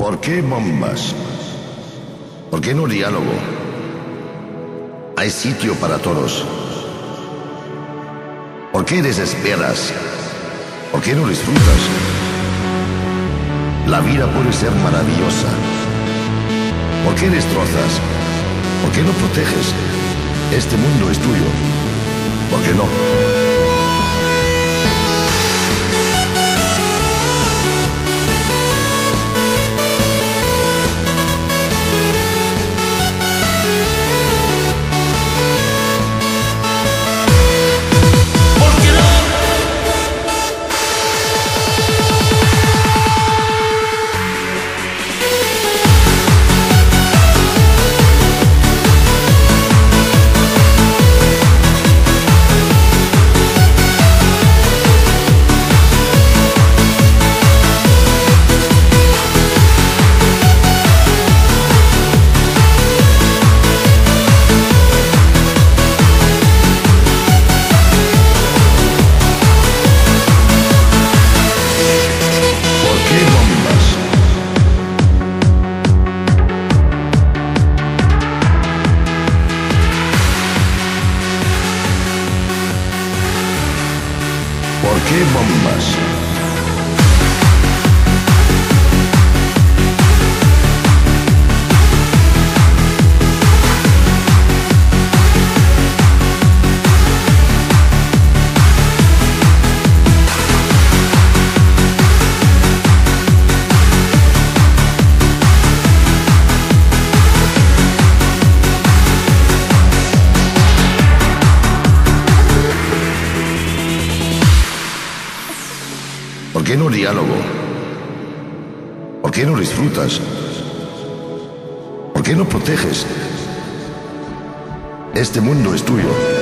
¿Por qué bombas? ¿Por qué no diálogo? Hay sitio para todos. ¿Por qué desesperas? ¿Por qué no disfrutas? La vida puede ser maravillosa. ¿Por qué destrozas? ¿Por qué no proteges? Este mundo es tuyo. ¿Por qué no? ¿Por qué bombas? ¿Por qué no diálogo? ¿Por qué no disfrutas? ¿Por qué no proteges? Este mundo es tuyo.